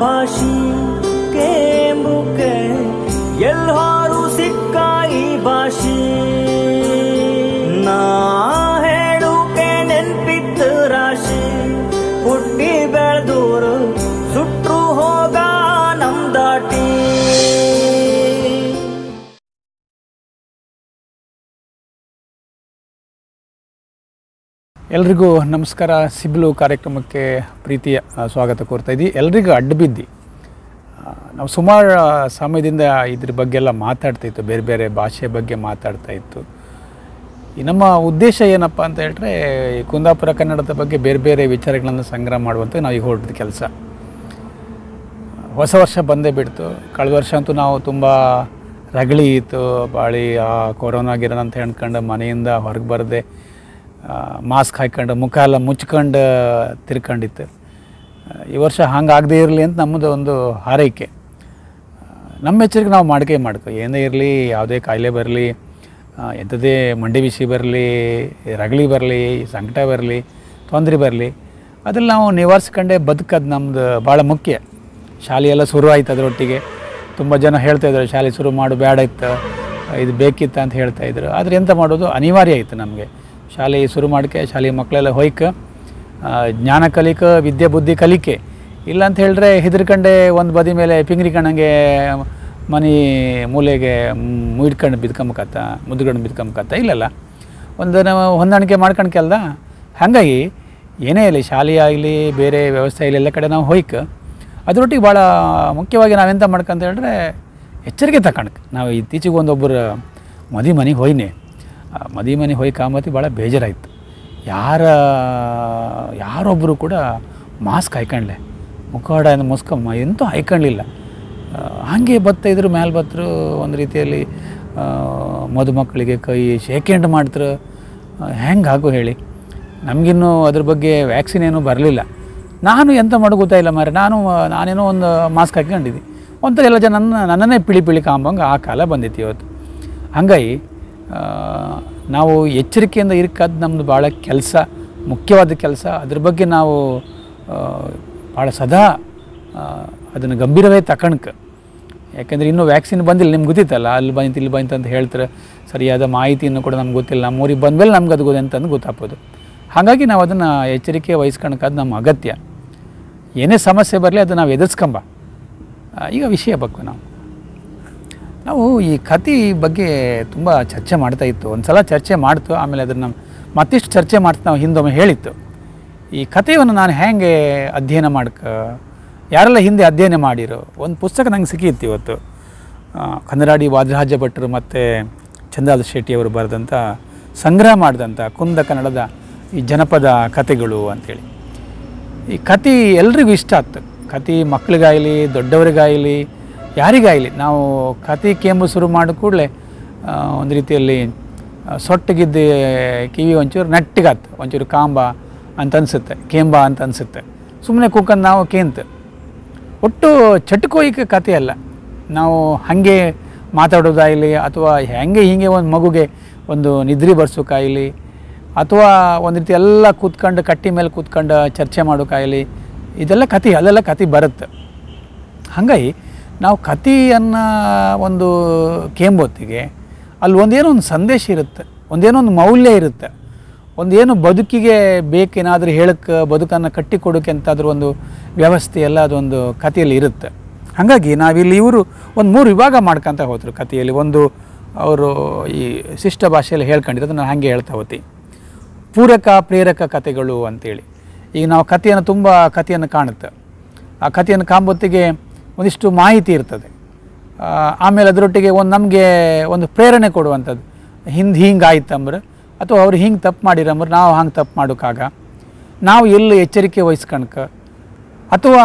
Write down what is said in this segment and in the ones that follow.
ಭಾಷಿ ಕೇಂಬುಕೆ ಎಲ್ಲರೂ ಸಿಕ್ಕಾಯಿ ಭಾಷಿ ನಾ ಹೇಳುಕೆ ನೆನ್ಪಿತ್ತು ರಾಶಿ ಹುಟ್ಟಿ ಬೆಳೆದೂರು ಸುಟ್ರು ಹೋಗ ನಮ್ ದಾಟಿ. ಎಲ್ರಿಗೂ ನಮಸ್ಕಾರ. ಸಿಬ್ಲು ಕಾರ್ಯಕ್ರಮಕ್ಕೆ ಪ್ರೀತಿಯ ಸ್ವಾಗತ ಕೋರ್ತಾ ಇದ್ದೀವಿ. ಎಲ್ರಿಗೂ ಅಡ್ಡಬಿದ್ದು ನಾವು ಸುಮಾರು ಸಮಯದಿಂದ ಇದ್ರ ಬಗ್ಗೆ ಎಲ್ಲ ಮಾತಾಡ್ತಾಯಿತ್ತು, ಬೇರೆ ಬೇರೆ ಭಾಷೆ ಬಗ್ಗೆ ಮಾತಾಡ್ತಾಯಿತ್ತು. ಈ ನಮ್ಮ ಉದ್ದೇಶ ಏನಪ್ಪ ಅಂತ ಹೇಳಿದ್ರೆ ಕುಂದಾಪುರ ಕನ್ನಡದ ಬಗ್ಗೆ ಬೇರೆ ಬೇರೆ ವಿಚಾರಗಳನ್ನು ಸಂಗ್ರಹ ಮಾಡುವಂಥ ನಾವು ಈಗ ಹೊರಟಿದ ಕೆಲಸ. ಹೊಸ ವರ್ಷ ಬಂದೇ ಬಿಡ್ತು. ಕಳೆದ ವರ್ಷ ಅಂತೂ ನಾವು ತುಂಬ ರಗಳಿ ಇತ್ತು, ಭಾಳಿ ಕೊರೋನಾ ಗಿರೋನ ಅಂತ ಹೇಳ್ಕೊಂಡು ಮನೆಯಿಂದ ಹೊರಗೆ ಬರದೆ ಮಾಸ್ಕ್ ಹಾಕ್ಕೊಂಡು ಮುಖ ಎಲ್ಲ ಮುಚ್ಕೊಂಡು ತಿರ್ಕೊಂಡಿತ್ತು. ಈ ವರ್ಷ ಹಂಗಾಗದೇ ಇರಲಿ ಅಂತ ನಮ್ಮದು ಒಂದು ಹಾರೈಕೆ. ನಮ್ಮ ಎಚ್ಚರಿಕೆ ನಾವು ಮಾಡ್ಕೊ ಏನೇ ಇರಲಿ, ಯಾವುದೇ ಕಾಯಿಲೆ ಬರಲಿ, ಎಂಥದೇ ಮಂಡಿ ಬಿಸಿ ಬರಲಿ, ರಗಳಿ ಬರಲಿ, ಸಂಕಟ ಬರಲಿ, ತೊಂದರೆ ಬರಲಿ, ಅದ್ರಲ್ಲಿ ನಾವು ನಿವಾರಿಸ್ಕೊಂಡೇ ಬದುಕೋದು ನಮ್ಮದು ಭಾಳ ಮುಖ್ಯ. ಶಾಲೆಯೆಲ್ಲ ಶುರು ಆಯ್ತು. ಅದರೊಟ್ಟಿಗೆ ತುಂಬ ಜನ ಹೇಳ್ತಾಯಿದ್ರು ಶಾಲೆ ಶುರು ಮಾಡು ಬೇಡ ಇತ್ತು, ಇದು ಬೇಕಿತ್ತು ಅಂತ ಹೇಳ್ತಾಯಿದ್ರು. ಆದರೆ ಎಂತ ಮಾಡೋದು, ಅನಿವಾರ್ಯ ಆಯಿತು ನಮಗೆ. ಶಾಲೆ ಶುರು ಮಾಡೋಕ್ಕೆ ಶಾಲೆಯ ಮಕ್ಕಳೆಲ್ಲ ಹೋಯ್ಕೆ ಜ್ಞಾನ ಕಲಿಕೆ, ವಿದ್ಯೆ ಬುದ್ಧಿ ಕಲಿಕೆ. ಇಲ್ಲ ಅಂತ ಹೇಳಿದ್ರೆ ಹೆದರ್ಕಂಡೆ ಒಂದು ಬದಿ ಮೇಲೆ ಪಿಂಗ್ರಿ ಕಣ್ಣಂಗೆ ಮನೆ ಮೂಲೆಗೆ ಮುಡ್ಕೊಂಡು ಬಿದ್ಕೊಂಬಕತ್ತ, ಮುದ್ದುಗಂಡು ಬಿದ್ಕೊಂಬಕತ್ತ. ಇಲ್ಲಲ್ಲ, ಒಂದು ಹೊಂದಾಣಿಕೆ ಮಾಡ್ಕೊಂಡು ಕೆಲ್ದ. ಹಾಗಾಗಿ ಏನೇ ಇರಲಿ, ಶಾಲೆ ಆಗಲಿ ಬೇರೆ ವ್ಯವಸ್ಥೆ ಆಗಲಿ ಎಲ್ಲ ಕಡೆ ನಾವು ಹೋಯ್ಕೆ ಅದರೊಟ್ಟಿಗೆ ಭಾಳ ಮುಖ್ಯವಾಗಿ ನಾವೆಂತ ಮಾಡ್ಕೊಂತ ಹೇಳಿದ್ರೆ ಎಚ್ಚರಿಕೆ ತಗೊಂಡು. ನಾವು ಇತ್ತೀಚೆಗೆ ಒಂದೊಬ್ಬರು ಮನೆಗೆ ಹೋಯ್ನೆ. ಮನೆ ಹೋಗಿ ಕಾಮತಿ ಭಾಳ ಬೇಜಾರಾಯಿತು. ಯಾರೊಬ್ಬರು ಕೂಡ ಮಾಸ್ಕ್ ಹಾಕೊಂಡ್ಲೆ, ಮುಖವಾಡ ಮುಸ್ಕಮ್ಮ ಎಂತೂ ಹಾಕೊಂಡ್ಲಿಲ್ಲ. ಹಾಗೆ ಬತ್ತಾಯಿದ್ರು, ಮೇಲೆ ಬತ್ತರು. ಒಂದು ರೀತಿಯಲ್ಲಿ ಮದುಮಕ್ಕಳಿಗೆ ಕೈ ಶೇಕೆಂಡ್ ಮಾಡ್ತಾರೆ. ಹೆಂಗಾಗು ಹೇಳಿ, ನಮಗಿನ್ನೂ ಅದ್ರ ಬಗ್ಗೆ ವ್ಯಾಕ್ಸಿನ್ ಏನೂ ಬರಲಿಲ್ಲ. ನಾನು ಎಂತ ಮಾಡೋ ಗೊತ್ತಾಯಿಲ್ಲ ಮಾರೆ. ನಾನೇನೋ ಒಂದು ಮಾಸ್ಕ್ ಹಾಕ್ಕೊಂಡಿದ್ದೆ. ಒಂಥರ ಎಲ್ಲ ಜನ ನನ್ನನ್ನೇ ಪಿಳಿ ಕಾಂಬಂಗೆ ಆ ಕಾಲ ಬಂದಿತ್ತು ಇವತ್ತು. ಹಾಗಾಗಿ ನಾವು ಎಚ್ಚರಿಕೆಯಿಂದ ಇರ್ಕೋದು ನಮ್ಮದು ಭಾಳ ಕೆಲಸ, ಮುಖ್ಯವಾದ ಕೆಲಸ. ಅದ್ರ ಬಗ್ಗೆ ನಾವು ಭಾಳ ಸದಾ ಅದನ್ನು ಗಂಭೀರವೇ ತಕಣ್ಕೆ. ಯಾಕೆಂದರೆ ಇನ್ನೂ ವ್ಯಾಕ್ಸಿನ್ ಬಂದಿಲ್ಲ. ನಿಮ್ಗೆ ಗೊತ್ತಿತ್ತಲ್ಲ, ಅಲ್ಲಿ ಬಂತು ಇಲ್ಲಿ ಬಂತು ಅಂತ ಹೇಳ್ತಾರೆ. ಸರಿಯಾದ ಮಾಹಿತಿಯನ್ನು ಕೂಡ ನಮ್ಗೆ ಗೊತ್ತಿಲ್ಲ. ನಮ್ಮೂರಿಗೆ ಬಂದಮೇಲೆ ನಮ್ಗೆ ಅದು ಅಂತಂದು ಗೊತ್ತಾಗ್ಬೋದು. ಹಾಗಾಗಿ ನಾವು ಅದನ್ನು ಎಚ್ಚರಿಕೆ ವಹಿಸ್ಕೊಳಕ್ಕೆ ನಮ್ಮ ಅಗತ್ಯ. ಏನೇ ಸಮಸ್ಯೆ ಬರಲಿ ಅದು ನಾವು ಎದುರಿಸ್ಕೊಂಬ. ಈಗ ವಿಷಯ ಬಗ್ಗೆ ನಾವು ಈ ಕತೆ ಬಗ್ಗೆ ತುಂಬ ಚರ್ಚೆ ಮಾಡ್ತಾಯಿತ್ತು. ಒಂದು ಸಲ ಚರ್ಚೆ ಮಾಡ್ತು, ಆಮೇಲೆ ಅದನ್ನು ಮತ್ತಿಷ್ಟು ಚರ್ಚೆ ಮಾಡ್ತು. ನಾವು ಹಿಂದೊಮ್ಮೆ ಹೇಳಿತ್ತು ಈ ಕಥೆಯನ್ನು ನಾನು ಹೇಗೆ ಅಧ್ಯಯನ ಯಾರೆಲ್ಲ ಹಿಂದೆ ಅಧ್ಯಯನ ಮಾಡಿರೋ ಒಂದು ಪುಸ್ತಕ ನಂಗೆ ಸಿಕ್ಕಿತ್ತು ಇವತ್ತು. ಕನ್ನಡಾಡಿ ವಾದರಾಜ ಭಟ್ರು ಮತ್ತು ಚಂದ್ರಲಾಲ್ ಶೆಟ್ಟಿಯವರು ಬರೆದಂಥ ಸಂಗ್ರಹ ಮಾಡಿದಂಥ ಕುಂದ ಕನ್ನಡದ ಈ ಜನಪದ ಕಥೆಗಳು ಅಂಥೇಳಿ. ಈ ಕತೆ ಎಲ್ರಿಗೂ ಇಷ್ಟ ಆಗ್ತು. ಕತೆ ಮಕ್ಕಳಿಗಾಗಲಿ ದೊಡ್ಡವರಿಗಾಗಲಿ ಯಾರಿಗಾಗಲಿ ನಾವು ಕತೆ ಕೇಂಬು ಶುರು ಮಾಡಿದ ಕೂಡಲೇ ಒಂದು ರೀತಿಯಲ್ಲಿ ಸೊಟ್ಟಿಗಿದ್ದ ಕಿವಿ ಒಂಚೂರು ನೆಟ್ಟಿಗಾತು, ಒಂಚೂರು ಕಾಂಬ ಅಂತ ಅನಿಸುತ್ತೆ, ಕೇಂಬ ಅಂತ ಅನಿಸುತ್ತೆ. ಸುಮ್ಮನೆ ಕೂಕಂದು ನಾವು ಕೇಂತ ಒಟ್ಟು ಚಟುಕೋಯಿಕ ಕತೆ ಅಲ್ಲ. ನಾವು ಹಾಗೆ ಮಾತಾಡೋದಾಗಲಿ, ಅಥವಾ ಹೀಗೆ ಒಂದು ಮಗುಗೆ ಒಂದು ನಿದ್ರೆ ಬರ್ಸೋಕ್ಕಾಗಲಿ, ಅಥವಾ ಒಂದು ರೀತಿ ಎಲ್ಲ ಕೂತ್ಕೊಂಡು ಕಟ್ಟಿ ಮೇಲೆ ಕೂತ್ಕೊಂಡು ಚರ್ಚೆ ಮಾಡೋಕ್ಕಾಗಲಿ, ಇದೆಲ್ಲ ಕತೆ, ಅಲ್ಲೆಲ್ಲ ಕತೆ ಬರುತ್ತೆ. ಹಾಗಾಗಿ ನಾವು ಕತೆಯನ್ನು ಒಂದು ಕೇಂಬೊತ್ತಿಗೆ ಅಲ್ಲಿ ಒಂದೇನೋ ಒಂದು ಸಂದೇಶ ಇರುತ್ತೆ, ಒಂದೇನೋ ಒಂದು ಮೌಲ್ಯ ಇರುತ್ತೆ, ಒಂದೇನು ಬದುಕಿಗೆ ಬೇಕೇನಾದರೂ ಹೇಳಕ್ಕೆ, ಬದುಕನ್ನು ಕಟ್ಟಿಕೊಡೋಕೆ ಅಂತಾದರೂ ಒಂದು ವ್ಯವಸ್ಥೆ ಎಲ್ಲ ಅದೊಂದು ಕಥೆಯಲ್ಲಿ ಇರುತ್ತೆ. ಹಾಗಾಗಿ ನಾವಿಲ್ಲಿ ಇವರು ಒಂದು 3 ವಿಭಾಗ ಮಾಡ್ಕೊತ ಹೋದ್ರು ಕಥೆಯಲ್ಲಿ. ಒಂದು ಅವರು ಈ ಶಿಷ್ಟ ಭಾಷೆಯಲ್ಲಿ ಹೇಳ್ಕೊಂಡಿರೋದು ನಾನು ಹಾಗೆ ಹೇಳ್ತಾ ಹೋಗ್ತೀನಿ. ಪೂರಕ ಪ್ರೇರಕ ಕಥೆಗಳು ಅಂಥೇಳಿ. ಈಗ ನಾವು ಕಥೆಯನ್ನು ಕಾಣುತ್ತೆ. ಆ ಕಥೆಯನ್ನು ಕಾಂಬೊತ್ತಿಗೆ ಒಂದಿಷ್ಟು ಮಾಹಿತಿ ಇರ್ತದೆ. ಆಮೇಲೆ ಅದರೊಟ್ಟಿಗೆ ನಮಗೆ ಒಂದು ಪ್ರೇರಣೆ ಕೊಡುವಂಥದ್ದು. ಹಿಂಗೆ ಆಯ್ತಂಬ್ರೆ, ಅಥವಾ ಅವ್ರು ಹಿಂಗೆ ತಪ್ಪು ಮಾಡಿರಂಬ್ರೆ ನಾವು ಹಂಗೆ ತಪ್ಪು ಮಾಡೋಕ್ಕಾಗ, ನಾವು ಎಲ್ಲಿ ಎಚ್ಚರಿಕೆ ವಹಿಸ್ಕಣ್ಕ, ಅಥವಾ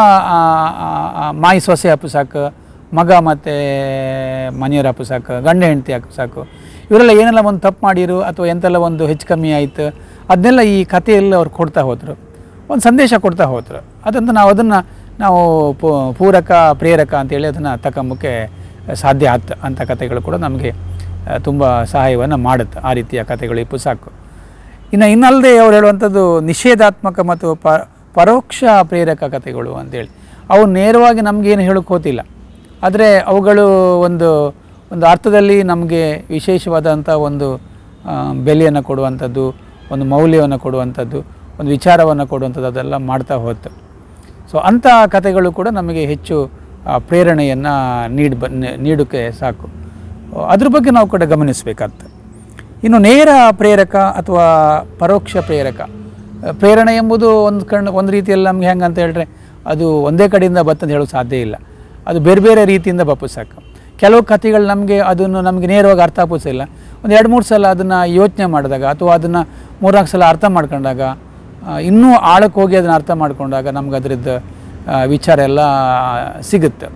ಮಾಯಿ ಸೊಸೆ ಹಪ್ಪಸಾಕು, ಮಗ ಮತ್ತು ಮನೆಯವ್ರು ಹಪ್ಪಸಾಕು, ಗಂಡ ಹೆಂಡತಿ ಹಾಕಸಾಕು, ಇವರೆಲ್ಲ ಏನೆಲ್ಲ ಒಂದು ತಪ್ಪು ಮಾಡಿರು ಅಥವಾ ಎಂತೆಲ್ಲ ಒಂದು ಹೆಚ್ಚು ಕಮ್ಮಿ ಆಯಿತು, ಅದನ್ನೆಲ್ಲ ಈ ಕಥೆಯಲ್ಲಿ ಅವ್ರು ಕೊಡ್ತಾ ಹೋದರು, ಒಂದು ಸಂದೇಶ ಕೊಡ್ತಾ ಹೋದರು. ಅದಂತ ನಾವು ಪೂರಕ ಪ್ರೇರಕ ಅಂತೇಳಿ ಅದನ್ನು ತಗೊಂಬಕ್ಕೆ ಸಾಧ್ಯ ಆಯ್ತು. ಅಂಥ ಕಥೆಗಳು ಕೂಡ ನಮಗೆ ತುಂಬ ಸಹಾಯವನ್ನು ಮಾಡುತ್ತೆ, ಆ ರೀತಿಯ ಕಥೆಗಳು ಈ ಪುಸ್ತಕ. ಇನ್ನಲ್ಲದೆ ಅವ್ರು ಹೇಳುವಂಥದ್ದು ನಿಷೇಧಾತ್ಮಕ ಮತ್ತು ಪರೋಕ್ಷ ಪ್ರೇರಕ ಕಥೆಗಳು ಅಂತೇಳಿ. ಅವು ನೇರವಾಗಿ ನಮಗೇನು ಹೇಳೋಕ್ಕೆ ಹೋತಿಲ್ಲ, ಆದರೆ ಅವುಗಳು ಒಂದು ಅರ್ಥದಲ್ಲಿ ನಮಗೆ ವಿಶೇಷವಾದಂಥ ಒಂದು ಬೆಲೆಯನ್ನು ಕೊಡುವಂಥದ್ದು, ಒಂದು ಮೌಲ್ಯವನ್ನು ಕೊಡುವಂಥದ್ದು, ಒಂದು ವಿಚಾರವನ್ನು ಕೊಡುವಂಥದ್ದು ಅದೆಲ್ಲ ಮಾಡ್ತಾ ಹೋಯ್ತು. ಸೊ ಅಂಥ ಕಥೆಗಳು ಕೂಡ ನಮಗೆ ಹೆಚ್ಚು ಪ್ರೇರಣೆಯನ್ನು ನೀಡೋಕ್ಕೆ ಸಾಕು. ಅದ್ರ ಬಗ್ಗೆ ನಾವು ಕೂಡ ಗಮನಿಸಬೇಕಾಗ್ತದೆ. ಇನ್ನು ನೇರ ಪ್ರೇರಕ ಅಥವಾ ಪರೋಕ್ಷ ಪ್ರೇರಣೆ ಎಂಬುದು ಒಂದು ರೀತಿಯಲ್ಲಿ ನಮ್ಗೆ ಹೆಂಗೆ ಅಂತ ಹೇಳಿದ್ರೆ ಅದು ಒಂದೇ ಕಡೆಯಿಂದ ಬರ್ತಂತ ಹೇಳೋಕ್ಕೆ ಸಾಧ್ಯ ಇಲ್ಲ. ಅದು ಬೇರೆ ಬೇರೆ ರೀತಿಯಿಂದ ಬಪ್ಪಿಸಾಕು. ಕೆಲವು ಕಥೆಗಳು ನಮಗೆ ನೇರವಾಗಿ ಅರ್ಥ ಆಗೋದಿಲ್ಲ. ಒಂದು 2-3 ಸಲ ಅದನ್ನು ಯೋಚನೆ ಮಾಡಿದಾಗ ಅಥವಾ ಅದನ್ನು 3-4 ಸಲ ಅರ್ಥ ಮಾಡ್ಕೊಂಡಾಗ, ಇನ್ನೂ ಆಳಕ್ಕೆ ಹೋಗಿ ಅದನ್ನು ಅರ್ಥ ಮಾಡ್ಕೊಂಡಾಗ ನಮ್ಗೆ ಅದರದ್ದು ವಿಚಾರ ಎಲ್ಲ ಸಿಗುತ್ತೆ.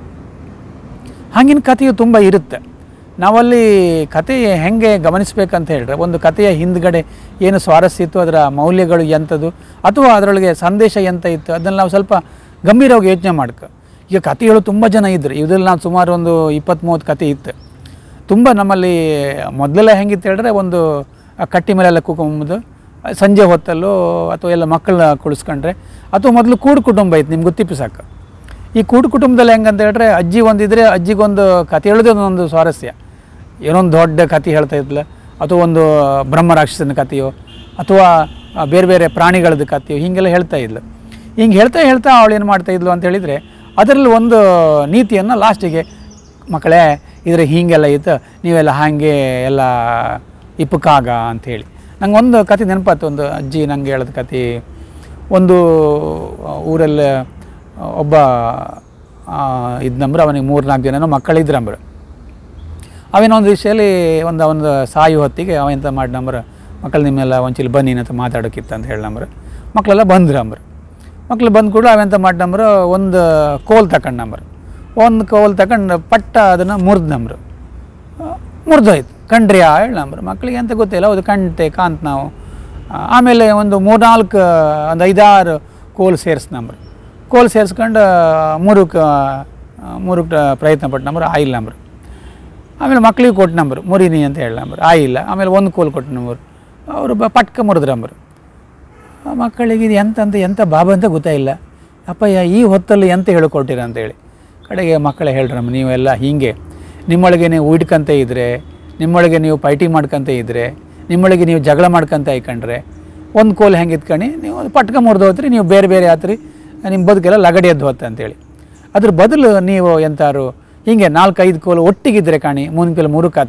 ಹಾಗಿನ ಕಥೆಯು ತುಂಬ ಇರುತ್ತೆ. ನಾವಲ್ಲಿ ಕತೆ ಹೆಂಗೆ ಗಮನಿಸಬೇಕಂತ ಹೇಳಿದ್ರೆ, ಒಂದು ಕಥೆಯ ಹಿಂದ್ಗಡೆ ಏನು ಸ್ವಾರಸ್ಯ ಇತ್ತು, ಅದರ ಮೌಲ್ಯಗಳು ಎಂಥದ್ದು ಅಥವಾ ಅದರೊಳಗೆ ಸಂದೇಶ ಎಂತ ಇತ್ತು, ಅದನ್ನು ನಾವು ಸ್ವಲ್ಪ ಗಂಭೀರವಾಗಿ ಯೋಚನೆ ಮಾಡ್ಕೊ. ಈಗ ಕಥೆಗಳು ತುಂಬ ಜನ ಇದ್ದರು. ಇದರಲ್ಲಿ ನಾವು ಸುಮಾರು ಒಂದು 20-30 ಕತೆ ಇತ್ತು. ತುಂಬ ನಮ್ಮಲ್ಲಿ ಮೊದಲೆಲ್ಲ ಹೆಂಗಿತ್ತು ಹೇಳಿದ್ರೆ, ಒಂದು ಕಟ್ಟಿ ಮೇಲೆಲ್ಲ ಕೂಕೊಂಬುದು, ಸಂಜೆ ಹೊತ್ತಲ್ಲೂ ಅಥವಾ ಎಲ್ಲ ಮಕ್ಕಳನ್ನ ಕುಳಿಸ್ಕೊಂಡ್ರೆ, ಅಥವಾ ಮೊದಲು ಕೂಡು ಕುಟುಂಬ ಇತ್ತು, ನಿಮ್ಗೆ ಗೊತ್ತಿಪ್ಪು ಸಾಕು. ಈ ಕೂಡು ಕುಟುಂಬದಲ್ಲಿ ಹೆಂಗಂತ ಹೇಳಿದ್ರೆ, ಅಜ್ಜಿ ಒಂದಿದ್ರೆ ಅಜ್ಜಿಗೊಂದು ಕತೆ ಹೇಳೋದೇ ಒಂದು ಸ್ವಾರಸ್ಯ. ಏನೊಂದು ದೊಡ್ಡ ಕತೆ ಹೇಳ್ತಾ ಇದ್ಲ, ಅಥವಾ ಒಂದು ಬ್ರಹ್ಮರಾಕ್ಷಸನ ಕಥೆಯೋ ಅಥವಾ ಬೇರೆ ಬೇರೆ ಪ್ರಾಣಿಗಳದ್ದು ಕಥೆಯೋ ಹೀಗೆಲ್ಲ ಹೇಳ್ತಾ ಇದ್ಲು. ಹಿಂಗೆ ಹೇಳ್ತಾ ಅವಳು ಏನು ಮಾಡ್ತಾಯಿದ್ಲು ಅಂತ ಹೇಳಿದರೆ, ಅದರಲ್ಲಿ ಒಂದು ನೀತಿಯನ್ನು ಲಾಸ್ಟಿಗೆ, ಮಕ್ಕಳೇ ಇದ್ರೆ ಹೀಗೆಲ್ಲ ಇತ್ತು, ನೀವೆಲ್ಲ ಹಾಗೆ ಎಲ್ಲ ಇಪ್ಪಕ್ಕಾಗ ಅಂಥೇಳಿ. ನಂಗೆ ಒಂದು ಕತೆ ನೆನಪಾಯ್ತು. ಒಂದು ಅಜ್ಜಿ ನಂಗೆ ಹೇಳಿದ ಕತೆ. ಒಂದು ಊರಲ್ಲಿ ಒಬ್ಬ ಇದ್ನಂಬ್ರು, ಅವನಿಗೆ 3-4 ಜನನೋ ಮಕ್ಕಳಿದ್ರಂಬ್ರು. ಅವೇನೊಂದು ವಿಷಯದಲ್ಲಿ ಒಂದು ಸಾಯು ಹೊತ್ತಿಗೆ ಅವ ಎಂತ ಮಾಡಿನಂಬ್ರು, ಮಕ್ಕಳು ನಿಮ್ಮೆಲ್ಲ ಒಂಚೂರು ಬನ್ನಿ ಅಂತ ಮಾತಾಡೋಕ್ಕಿತ್ತು ಅಂತ ಹೇಳಂಬ್ರು. ಮಕ್ಕಳೆಲ್ಲ ಬಂದ್ರಂಬ್ರು. ಮಕ್ಕಳು ಬಂದು ಕೂಡ ಅವೆಂತ ಮಾಡಿನಂಬ್ರು, ಒಂದು ಕೋಲ್ ತಗೊಂಡಂಬ್ರು. ಒಂದು ಕೋಲ್ ತಗೊಂಡು ಪಟ್ಟ ಅದನ್ನು ಮುರಿದೋಯ್ತು. ಕಂಡ್ರಿ ಹೇಳಂಬ್ರು. ಮಕ್ಕಳಿಗೆ ಅಂತ ಗೊತ್ತಿಲ್ಲ, ಅದು ಕಾಂತ ನಾವು. ಆಮೇಲೆ ಒಂದು 5-6 ಕೋಲ್ ಸೇರಿಸ್ನಂಬ್ರು. ಕೋಲ್ ಸೇರಿಸ್ಕೊಂಡು ಮೂರಕ್ಕೆ ಪ್ರಯತ್ನ ಪಟ್ಟನಂಬ್ರು, ಆಯಿಲ್ಲಂಬ್ರು. ಆಮೇಲೆ ಮಕ್ಕಳಿಗೆ ಕೊಟ್ಟನಂಬ್ರು, ಮುರಿನಿ ಅಂತ ಹೇಳಂಬ್ರು, ಆಯಿಲ್ಲ. ಆಮೇಲೆ ಒಂದು ಕೋಲ್ ಕೊಟ್ಟನಂಬ್ರು, ಅವರು ಪಟ್ಕ ಮುರಿದ್ರಂಬ್ರು. ಮಕ್ಕಳಿಗೆ ಇದು ಎಂತ ಬಾಬಾ ಅಂತ ಗೊತ್ತಾಯಿಲ್ಲ. ಅಪ್ಪಯ್ಯ ಈ ಹೊತ್ತಲ್ಲಿ ಎಂತ ಹೇಳಿಕೊಟ್ಟಿರ ಅಂತೇಳಿ. ಕಡೆಗೆ ಮಕ್ಕಳೇ ಹೇಳ್ರಮ್ಮ, ನೀವೆಲ್ಲ ಹೀಗೆ ನಿಮ್ಮೊಳಗೆ ನೀವು ಉಯ್ಡ್ಕಂತ ಇದ್ದರೆ, ನಿಮ್ಮೊಳಗೆ ನೀವು ಪೈಟಿ ಮಾಡ್ಕೊತ ಇದ್ದರೆ, ನಿಮ್ಮೊಳಗೆ ನೀವು ಜಗಳ ಮಾಡ್ಕೊತ ಇಟ್ಕೊಂಡ್ರೆ, ಒಂದು ಕೋಲ್ ಹೆಂಗೆ ಇತ್ಕೊಂಡು ನೀವು ಪಟ್ಕ ಮುರಿದು ಹೋತ್ರಿ, ನೀವು ಬೇರೆ ಬೇರೆ ಆತ್ರಿ, ನಿಮ್ಮ ಬದುಕೆಲ್ಲ ಲಗಡಿ ಎದ್ದು ಹೊತ್ತ ಅಂತೇಳಿ. ಅದ್ರ ಬದಲು ನೀವು ಎಂತಾರು ಹೀಗೆ 4-5 ಕೋಲು ಒಟ್ಟಿಗಿದ್ರೆ ಕಾಣಿ, ಮುಂದ್ಕೆಲ್ಲ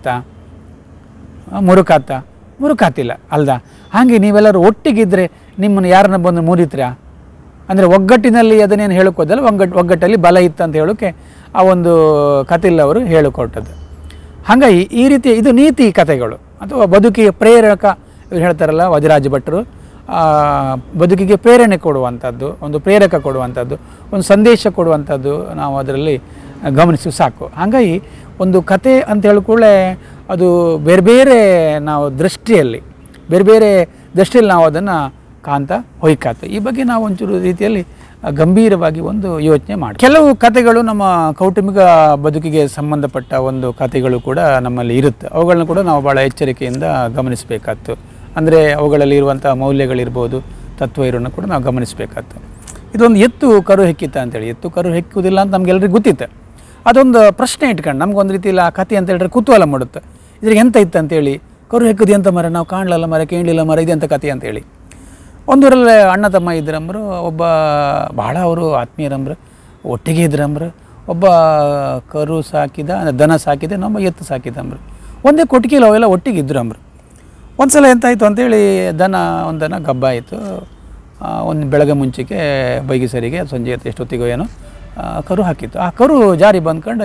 ಮುರುಕಾತಿಲ್ಲ ಅಲ್ದಾ. ಹಾಗೆ ನೀವೆಲ್ಲರೂ ಒಟ್ಟಿಗಿದ್ದರೆ ನಿಮ್ಮನ್ನು ಯಾರನ್ನ ಬಂದು ಮುರಿತ್ರಾ ಅಂದರೆ ಒಗ್ಗಟ್ಟಿನಲ್ಲಿ ಅದನ್ನೇನು ಹೇಳಿಕೋದಲ್ಲ, ಒಗ್ಗಟ್ಟಲ್ಲಿ ಬಲ ಇತ್ತು ಅಂತ ಹೇಳೋಕ್ಕೆ ಆ ಒಂದು ಕಥೆಲ್ಲವರು ಹೇಳಿಕೊಟ್ಟದ್ದು. ಹಾಗಾಗಿ ಈ ರೀತಿ ಇದು ನೀತಿ ಕಥೆಗಳು ಅಥವಾ ಬದುಕಿಗೆ ಪ್ರೇರಕ ಇವ್ರು ಹೇಳ್ತಾರಲ್ಲ ವಜರಾಜ ಭಟ್ರು, ಬದುಕಿಗೆ ಪ್ರೇರಣೆ ಕೊಡುವಂಥದ್ದು, ಒಂದು ಪ್ರೇರಕ ಕೊಡುವಂಥದ್ದು, ಒಂದು ಸಂದೇಶ ಕೊಡುವಂಥದ್ದು ನಾವು ಅದರಲ್ಲಿ ಗಮನಿಸಿ ಸಾಕು. ಹಾಗಾಗಿ ಒಂದು ಕತೆ ಅಂತ ಹೇಳಿಕೊಳ್ಳೆ ಅದು ಬೇರೆ ಬೇರೆ ನಾವು ಬೇರೆ ಬೇರೆ ದೃಷ್ಟಿಯಲ್ಲಿ ನಾವು ಅದನ್ನು ಕಾಂತ ಹೊಯ್ಕಾತು. ಈ ಬಗ್ಗೆ ನಾವು ಒಂಚೂರು ರೀತಿಯಲ್ಲಿ ಗಂಭೀರವಾಗಿ ಒಂದು ಯೋಚನೆ ಮಾಡಿ. ಕೆಲವು ಕಥೆಗಳು ನಮ್ಮ ಕೌಟುಂಬಿಕ ಬದುಕಿಗೆ ಸಂಬಂಧಪಟ್ಟ ಒಂದು ಕಥೆಗಳು ಕೂಡ ನಮ್ಮಲ್ಲಿ ಇರುತ್ತೆ. ಅವುಗಳನ್ನ ಕೂಡ ನಾವು ಭಾಳ ಎಚ್ಚರಿಕೆಯಿಂದ ಗಮನಿಸಬೇಕಾಗ್ತು. ಅಂದರೆ ಅವುಗಳಲ್ಲಿ ಇರುವಂಥ ಮೌಲ್ಯಗಳಿರ್ಬೋದು, ತತ್ವ ಇರೋನ್ನು ಕೂಡ ನಾವು ಗಮನಿಸಬೇಕಾಗ್ತು. ಇದೊಂದು ಎತ್ತು ಕರು ಹೆಕ್ಕಿತ್ತ ಅಂತೇಳಿ. ಎತ್ತು ಕರು ಹೆಕ್ಕುವುದಿಲ್ಲ ಅಂತ ನಮಗೆಲ್ಲರಿಗೂ ಗೊತ್ತಿತ್ತು. ಅದೊಂದು ಪ್ರಶ್ನೆ ಇಟ್ಕೊಂಡು ನಮ್ಗೊಂದು ರೀತಿಯಲ್ಲಿ ಆ ಕಥೆ ಅಂತ ಹೇಳಿದ್ರೆ ಕುತೂಹಲ ಮಾಡುತ್ತೆ. ಇದ್ರಿಗೆ ಎಂತ ಇತ್ತು ಅಂತೇಳಿ, ಕರು ಹೆಕ್ಕುದು ಎಂತ ಮರ, ನಾವು ಕಾಣಲಿಲ್ಲ ಮರ, ಕೇಳಲಿಲ್ಲ ಮರ, ಇದೆಂತ ಕಥೆ ಅಂತೇಳಿ. ಒಂದೂರಲ್ಲಿ ಅಣ್ಣ ತಮ್ಮ ಇದ್ರಂಬ್ರು, ಒಬ್ಬ ಭಾಳ ಅವರು ಆತ್ಮೀಯರಂಬ್ರು, ಒಟ್ಟಿಗೆ ಇದ್ರಂಬ್ರು. ಒಬ್ಬ ಕರು ಸಾಕಿದ, ದನ ಸಾಕಿದೆ, ನಮ್ಮ ಎತ್ತು ಸಾಕಿದಂಬ್ರು. ಒಂದೇ ಕೊಟ್ಟಿಗೆಲ್ಲ ಅವೆಲ್ಲ ಒಟ್ಟಿಗೆ ಇದ್ರಂಬ್ರು. ಒಂದು ಸಲ ಎಂತಾಯಿತು ಅಂತೇಳಿ, ಒಂದು ದನ ಗಬ್ಬ ಆಯಿತು. ಒಂದು ಬೆಳಗ್ಗೆ ಮುಂಚೆಗೆ ಬೈಗಿಸರಿಗೆ ಸಂಜೆ ಎಷ್ಟೊತ್ತಿಗೋ ಏನೋ ಕರು ಹಾಕಿತ್ತು. ಆ ಕರು ಜಾರಿ ಬಂದ್ಕೊಂಡು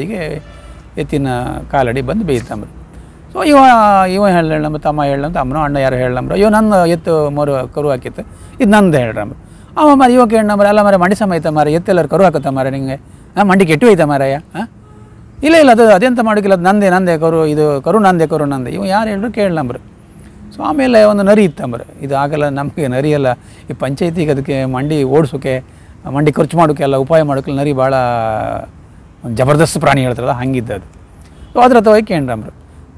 ಎತ್ತಿನ ಕಾಲಡಿ ಬಂದು ಬೇಯ್ತಂಬ್ರು. ಸೊ ಇವ ಹೇಳಂಬ್ರು, ತಮ್ಮ ಹೇಳಂತ ಅಮ್ಮನೋ ಅಣ್ಣ ಯಾರು ಹೇಳಂಬ್ರು, ಅಯ್ಯೋ ನನ್ನ ಎತ್ತು ಕರು ಹಾಕಿತ್ತು, ಇದು ನಂದು ಹೇಳ್ರಂಬ್ರು. ಅವ ಮರ ಇವಾಗ ಹೇಳಂಬ್ರ, ಅಲ್ಲ ಮರ ಮಂಡಿ ಸಮ ಐತ ಮಾರ, ಎತ್ತೆಲ್ಲರೂ ಕರು ಹಾಕುತ್ತ ಮಾರ ನಿಂಗೆ, ಮಂಡಿ ಕೆಟ್ಟು ಐತ ಮಾರಯ್ಯ. ಇಲ್ಲ ಅದೆಂತ ಮಾಡೋಕ್ಕಿಲ್ಲ, ಅದು ನಂದೇ ಕರು, ಇದು ಕರು ನಂದೇ. ಇವ ಯಾರು ಹೇಳಿದ್ರು ಕೇಳಂಬ್ರು. ಸೊ ಆಮೇಲೆ ಒಂದು ನರಿ ಇತ್ತಂಬ್ರು. ಇದು ಆಗಲ್ಲ, ನಮಗೆ ನರಿ ಅಲ್ಲ, ಈ ಪಂಚಾಯತಿಗೆ ಅದಕ್ಕೆ ಮಂಡಿ ಓಡಿಸೋಕೆ, ಮಂಡಿ ಖರ್ಚು ಮಾಡೋಕ್ಕೆ ಎಲ್ಲ ಉಪಾಯ ಮಾಡೋಕ್ಕೆ ನರಿ ಭಾಳ ಜಬರ್ದಸ್ತ್ ಪ್ರಾಣಿ ಹೇಳ್ತಾರಲ್ಲ, ಹಂಗಿದ್ದು ಅದು. ಸೊ ಅದ್ರ ಹತ್ರ ಹೋಗಿ ಕೇಳ್ರಂಬ್ರು,